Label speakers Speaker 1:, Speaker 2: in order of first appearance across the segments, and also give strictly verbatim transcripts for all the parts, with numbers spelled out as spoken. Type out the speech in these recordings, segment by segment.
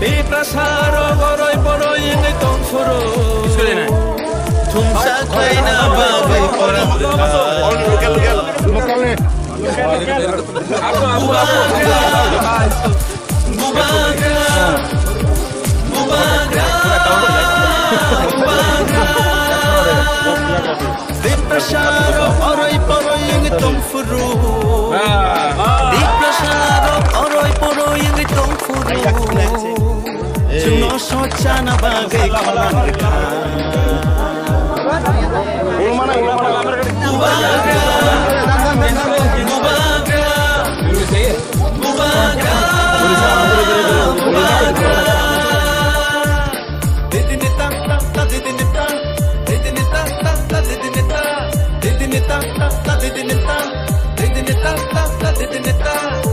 Speaker 1: di prasaro goroi poroi ngai tong furo
Speaker 2: Tumsa kaina bagai orang
Speaker 3: Lokal lokal lokal nih.
Speaker 1: Mubagra Mubagra di prasaro oroi poroi ngai tong furo di prasaro oroi poroi ngai tong furo Chungno sochana bagai kolang
Speaker 3: Mana
Speaker 1: Mubagra Mubagra Mubagra Mubagra Didinita ta didinita Didinita ta didinita Didinita ta didinita Didinita ta didinita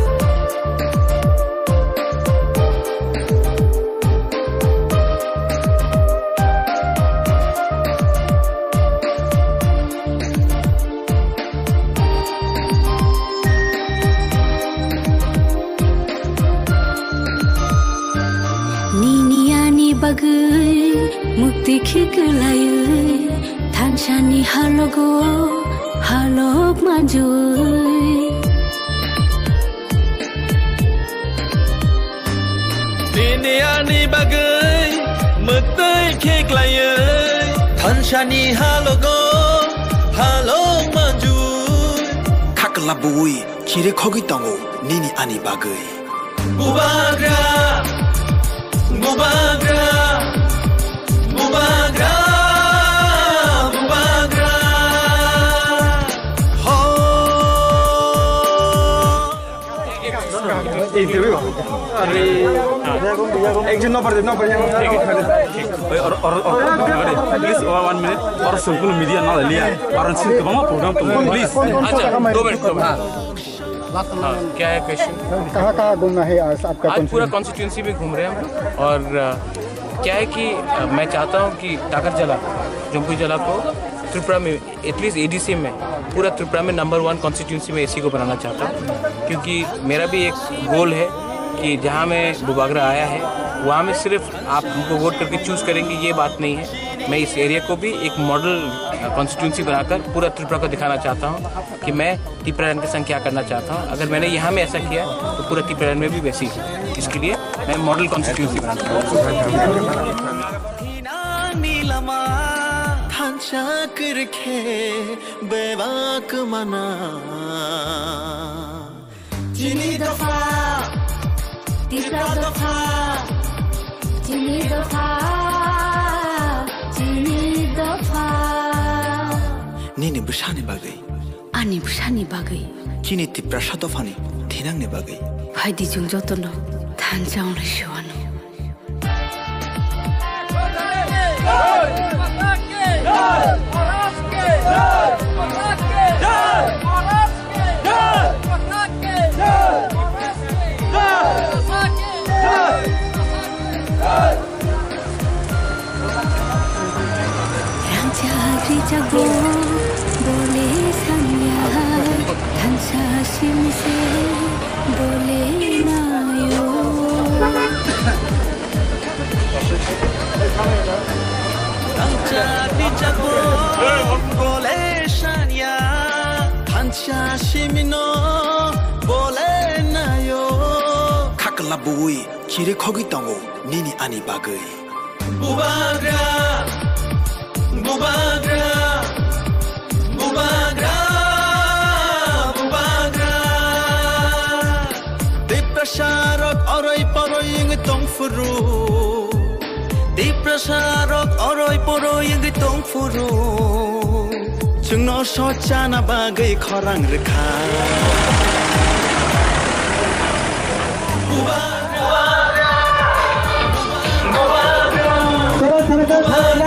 Speaker 4: bagai mukti khiglaye thanchani halogo halok manjui
Speaker 1: Diniani bagai mukti khiglaye thanchani halogo halok manjui
Speaker 2: Kaklabui kire khogi tango nini ani bagai
Speaker 1: Mubagra Mubagra Mubagra Mubagra Ho
Speaker 3: Interview. एक दिन नपर न पर
Speaker 5: और और और please one minute और संपूर्ण media ना लिया और सिर्फ कमा प्रोग्राम तुम प्लीज
Speaker 6: अच्छा दो मिनट हाँ, क्या है क्वेश्चन?
Speaker 3: कहाँ कहाँ घूमना है आज आपका?
Speaker 6: आज पूरा कॉन्स्टिट्यूंसी में घूम रहे हैं हम और क्या है कि मैं चाहता हूँ कि टाकर जला जम्पू जला को त्रिपुरा में एटलीस्ट एडीसी में पूरा त्रिपुरा में नंबर वन कॉन्स्टिट्यूंसी में एसी को बनाना चाहता हूँ क्योंकि मेरा भी एक गोल है कि जहाँ मैं बुबागरा आया है वहाँ में सिर्फ आप हमको वोट करके चूज़ करेंगे ये बात नहीं है मैं इस एरिया को भी एक मॉडल कॉन्स्टिट्यूंसी बनाकर पूरा त्रिपुरा को दिखाना चाहता हूँ कि मैं त्रिपुरान के संग क्या करना चाहता हूँ अगर मैंने यहाँ में ऐसा किया तो पूरा त्रिपुरान में भी वैसी इसके लिए मैं मॉडल कॉन्स्टिट्यूंसी बनाना चाहता
Speaker 2: Nini busani bagai
Speaker 4: ani busani bagai
Speaker 2: kini tipra shatofani thinang ne bagai
Speaker 4: phaidi jung jotono thanjang le shwanu Jago boleh sanya tansa simse boleh nayo
Speaker 1: Tansa jago boleh sanya tansa simino boleh nayo
Speaker 2: Kaklabui kire khogi tango nini ani bagai
Speaker 1: Mubagra Mubagra Mubagra Mubagra di prasarok oroi poroi ngai tong furu di prasarok oroi poroi ngai tong furu chungno sochana bagai khorang rekha Mubagra Mubagra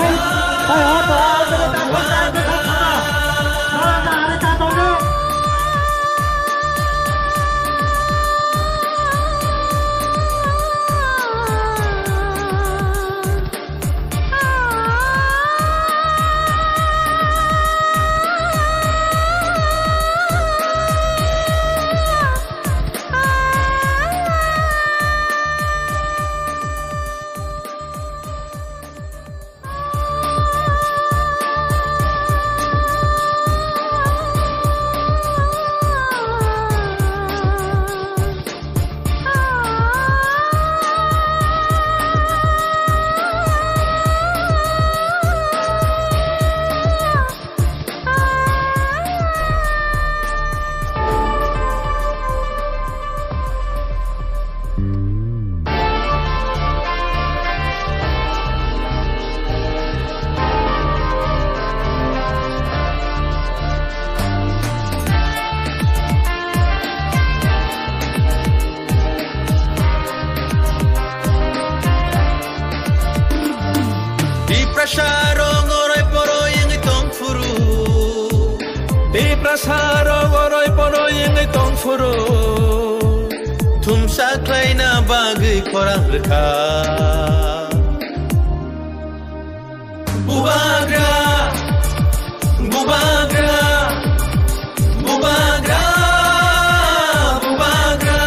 Speaker 1: prasarong oray poroy ang itong furu Di prasarong oray poroy ang itong furu Tumsaklay na bagay korang reka Bubagra Bubagra Bubagra Bubagra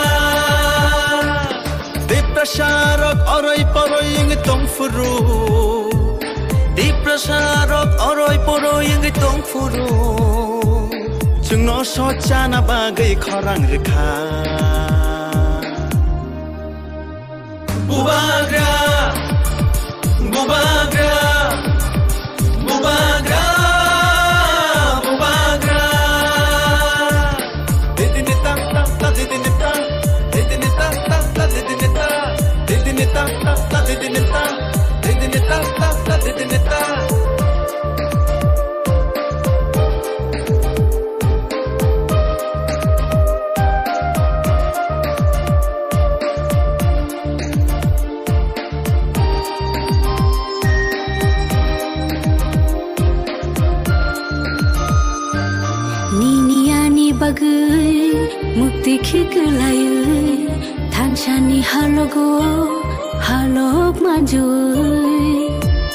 Speaker 1: Di prasarong oray poroy ang itong furu Di prasarong oray poroy ang itong furu Chung no socha na bagay korang reka Bubagra Bubagra Bubagra Bubagra Didinita ta ta didinita Didinita ta ta didinita Didinita ta ta didinita Didinita ta ta didinita
Speaker 4: Bagai mukti khiklayai thanchani halogo halok majui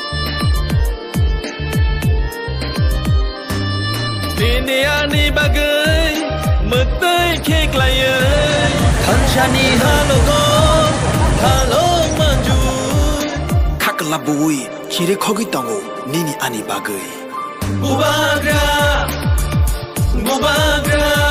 Speaker 1: Niniani bagai mukti khiklayai thanchani halogo halok majui
Speaker 2: Kakalabui kire khogi tango nini ani bagai
Speaker 1: Bubagra Bubagra